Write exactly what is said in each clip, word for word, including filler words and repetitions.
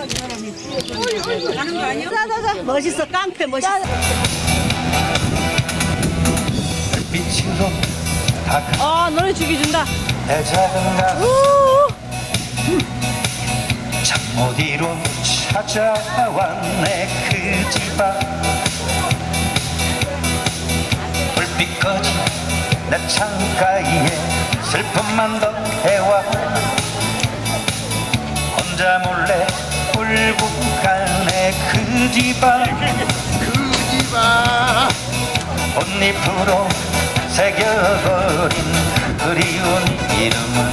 가는 거 아니야? 자자자 멋있어 깡패 멋있어. 빛으로 다가가 아 노래 죽여준다. 내 작은 가슴 잠못 이룬 찾아왔네 그 집 앞 불빛 꺼진 내 창가에 슬픔만 더해와 혼자 몰래 울고 가네 그 집 앞 그 집 앞 꽃잎으로 새겨버린 그리운 이름을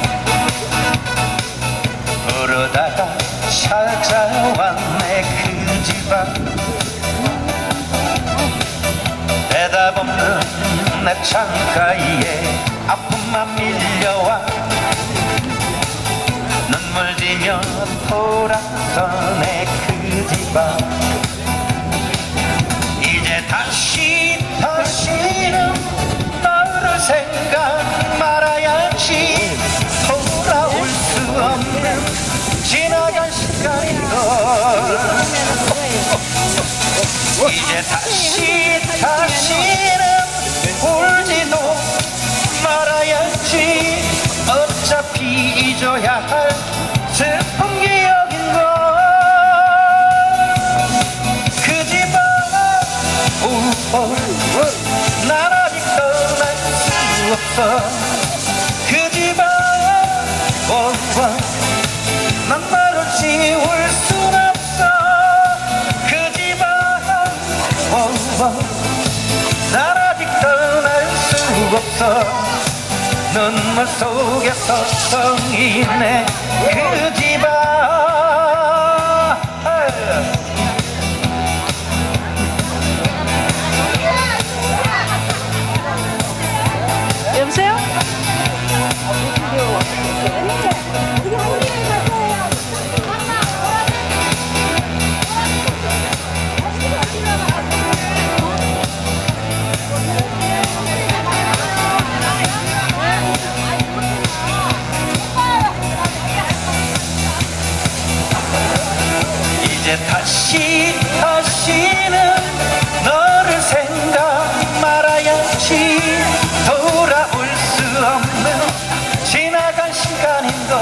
부르다가 찾아왔네 그 집 앞 대답 없는 내 창가에 아픔만 밀려와 눈물 지며 돌아서네 그 집 앞 이제 다시 다시는 너를 생각 말아야지 돌아올 수 없는 지나간 시간이걸 이제 다시 다시는 울지도 말아야지 어차피 잊어야 할 슬픈 기억인걸 그 집 앞 난 아직 떠날 수 없어 그 집 앞 난 너를 지울 순 없어 그 집 앞 난 아직 떠날 수 없어 눈물 속에 서성이네 그 집 앞 여보세요? 이제 다시 다시는 너를 생각 말아야지 돌아올 수 없는 지나간 시간인걸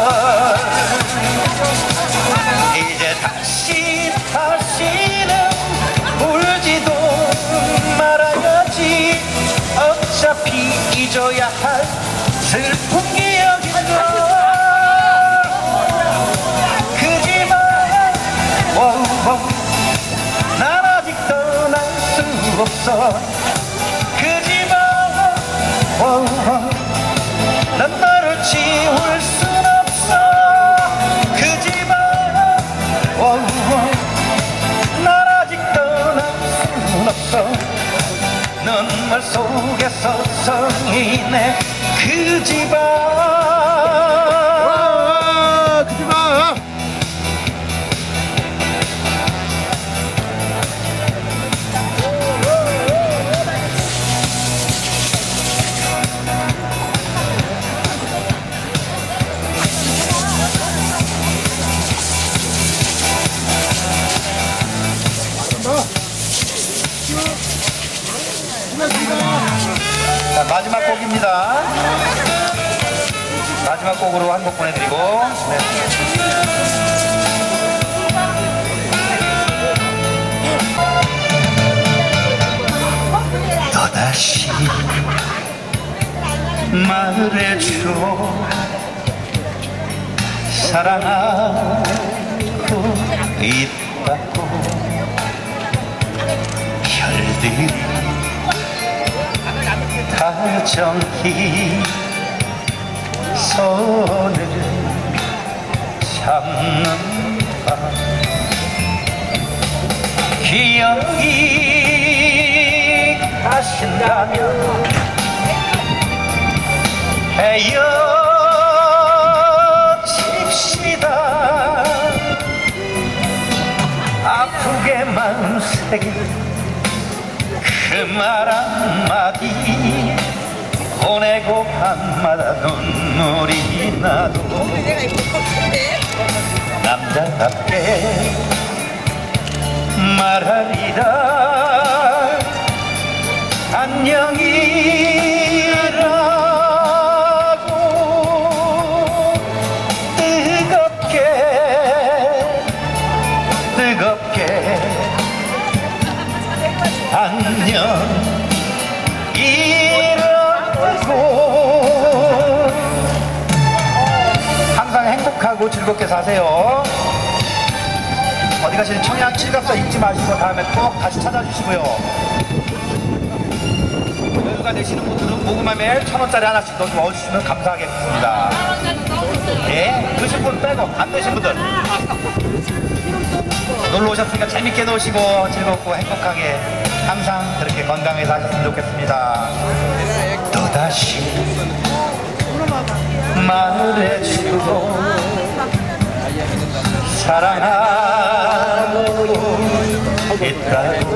이제 다시 다시는 울지도 말아야지 어차피 잊어야 할 슬픈 기억인걸 난 아직 떠날 수 없어 그 집 앞 난 너를 지울 순 없어 그 집 앞 난 아직 떠날 순 없어 눈물 속에 서성이네 그 집 앞 그 집 앞 자, 마지막 곡입니다. 마지막 곡으로 한 곡 보내드리고 네. 또다시 말해줘 사랑하고 있다고 별들이 다정히 손을 잡는가 기억이 가신다면 헤어집시다 아프게만 새긴 그 말 한마디 보내고 밤마다 눈물이 나도 남자답게 말하리라 안녕이라고 뜨겁게 뜨겁게 안녕이라고 항상 행복하고 즐겁게 사세요. 어디 가시는 청양 칠갑사 잊지 마시고 다음에 꼭 다시 찾아주시고요. 여유가 되시는 분들은 모금함에 매일 천 원짜리 하나씩 더 넣어주시면 감사하겠습니다. 예, 드신 분 빼고 안 드신 분들 놀러 오셨으니까 재밌게 노시고 즐겁고 행복하게 항상 그렇게 건강해서 하셨으면 좋겠습니다. 또다시 말해주고 사랑하고 있다고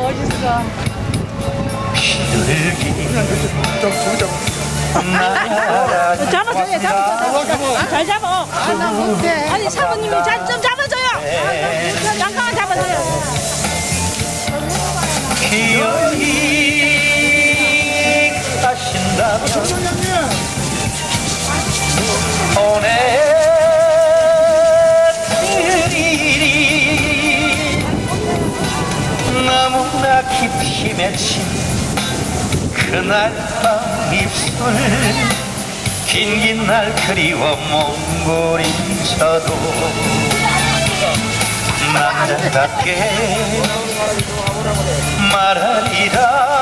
비둘기 말아주고 잡아줘요, 잡아줘요. 잘 잡아. 아니, 사부님이 잘 좀 잡아줘요. 잠깐만 잡아줘요. 기억이 가신다면 보내드리리 너무나 깊이 맺힌 그날 밤 입술 긴긴 날 그리워 몸부림쳐도 남자답게 말하리라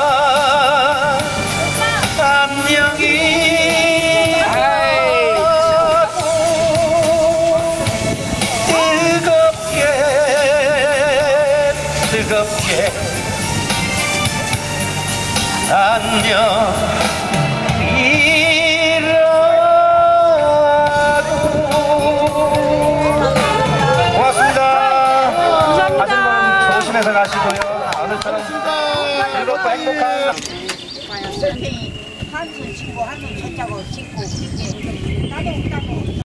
안녕이라고 뜨겁게 뜨겁게 안녕이라고 고맙습니다. 감사합니다. 조심해서 가시고요. 오늘처럼 즐겁고 행복한 한손 짚고 한손 쳤자고 짚고 그렇게 나도 나도